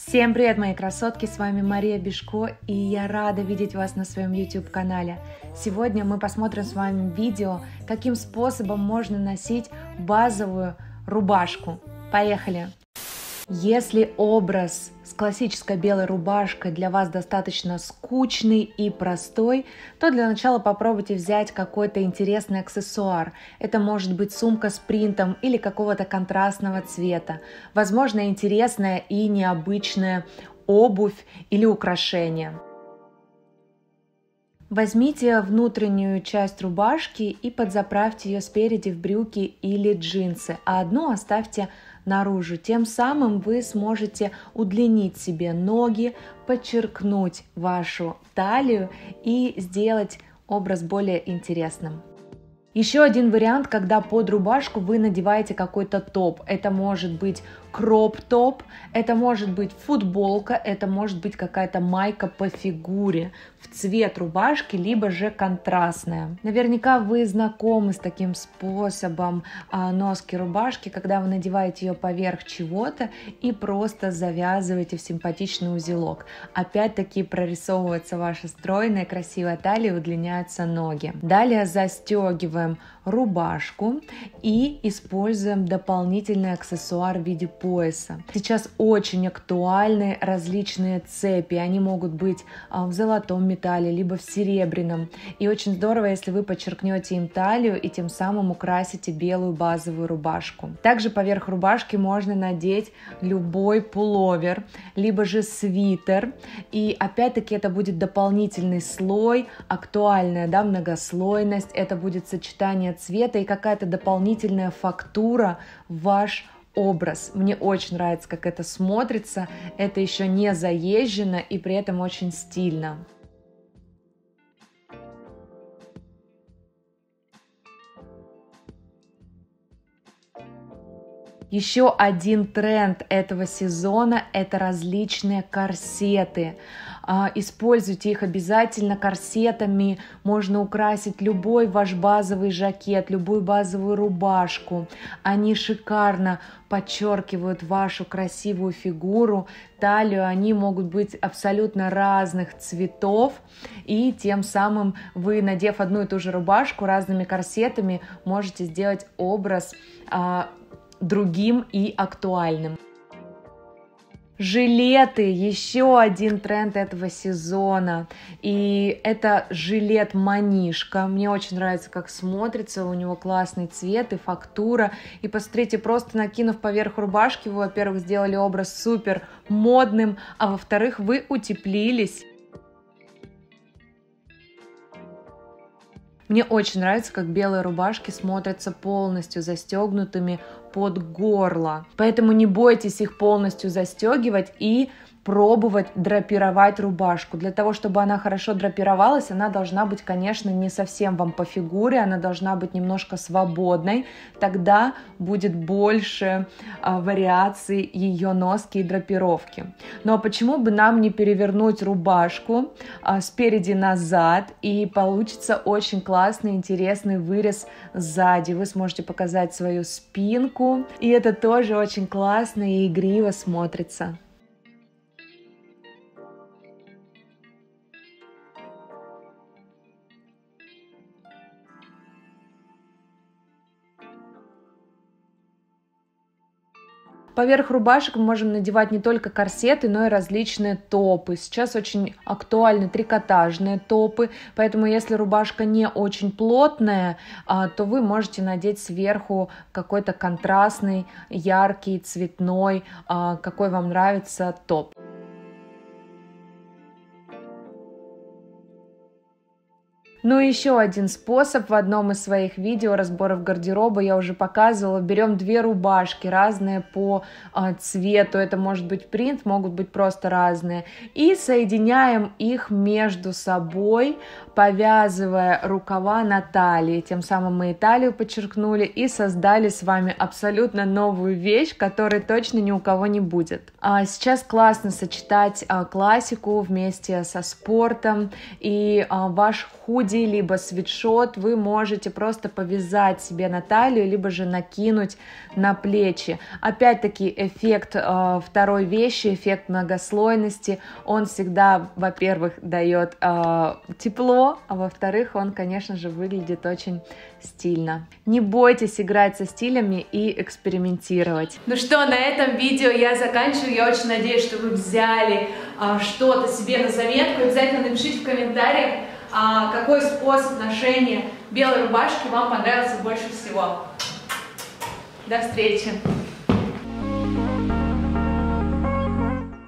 Всем привет, мои красотки, с вами Мария Бешко, и я рада видеть вас на своем YouTube-канале. Сегодня мы посмотрим с вами видео, каким способом можно носить базовую рубашку. Поехали! Если образ с классической белой рубашкой для вас достаточно скучный и простой, то для начала попробуйте взять какой-то интересный аксессуар. Это может быть сумка с принтом или какого-то контрастного цвета. Возможно, интересная и необычная обувь или украшение. Возьмите внутреннюю часть рубашки и подзаправьте ее спереди в брюки или джинсы, а одну оставьте наружу. Тем самым вы сможете удлинить себе ноги, подчеркнуть вашу талию и сделать образ более интересным. Еще один вариант, когда под рубашку вы надеваете какой-то топ. Это может быть кроп-топ, это может быть футболка, это может быть какая-то майка по фигуре в цвет рубашки, либо же контрастная. Наверняка вы знакомы с таким способом носки рубашки, когда вы надеваете ее поверх чего-то и просто завязываете в симпатичный узелок. Опять-таки прорисовывается ваша стройная красивая талия, удлиняются ноги. Далее застегиваем рубашку и используем дополнительный аксессуар в виде пояса. Сейчас очень актуальны различные цепи, они могут быть в золотом металле, либо в серебряном. И очень здорово, если вы подчеркнете им талию и тем самым украсите белую базовую рубашку. Также поверх рубашки можно надеть любой пуловер, либо же свитер. И опять-таки это будет дополнительный слой, актуальная многослойность, это будет сочетание цвета и какая-то дополнительная фактура в ваш образ. Мне очень нравится, как это смотрится. Это еще не заезжено и при этом очень стильно. Еще один тренд этого сезона – это различные корсеты. Используйте их обязательно. Корсетами можно украсить любой ваш базовый жакет, любую базовую рубашку. Они шикарно подчеркивают вашу красивую фигуру, талию. Они могут быть абсолютно разных цветов. И тем самым вы, надев одну и ту же рубашку разными корсетами, можете сделать образ другим и актуальным. Жилеты – еще один тренд этого сезона, и это жилет-манишка. Мне очень нравится, как смотрится, у него классный цвет и фактура. И посмотрите, просто накинув поверх рубашки, вы, во-первых, сделали образ супер модным, а во-вторых, вы утеплились. Мне очень нравится, как белые рубашки смотрятся полностью застегнутыми под горло. Поэтому не бойтесь их полностью застегивать и пробовать драпировать рубашку. Для того, чтобы она хорошо драпировалась, она должна быть, конечно, не совсем вам по фигуре, она должна быть немножко свободной. Тогда будет больше вариаций ее носки и драпировки. Ну а почему бы нам не перевернуть рубашку спереди назад, и получится очень классный, интересный вырез сзади. Вы сможете показать свою спинку, и это тоже очень классно и игриво смотрится. Поверх рубашек мы можем надевать не только корсеты, но и различные топы. Сейчас очень актуальны трикотажные топы, поэтому если рубашка не очень плотная, то вы можете надеть сверху какой-то контрастный, яркий, цветной, какой вам нравится топ. Ну и еще один способ в одном из своих видео разборов гардероба я уже показывала. Берем две рубашки, разные по цвету, это может быть принт, могут быть просто разные, и соединяем их между собой, повязывая рукава на талии. Тем самым мы и талию подчеркнули и создали с вами абсолютно новую вещь, которой точно ни у кого не будет. Сейчас классно сочетать классику вместе со спортом, и ваш худи хади, либо свитшот вы можете просто повязать себе на талию, либо же накинуть на плечи. Опять-таки эффект второй вещи, эффект многослойности, он всегда, во-первых, дает тепло, а во-вторых, он, конечно же, выглядит очень стильно. Не бойтесь играть со стилями и экспериментировать. Ну что, на этом видео я заканчиваю. Я очень надеюсь, что вы взяли что-то себе на заметку. Обязательно напишите в комментариях, какой способ ношения белой рубашки вам понравился больше всего. До встречи!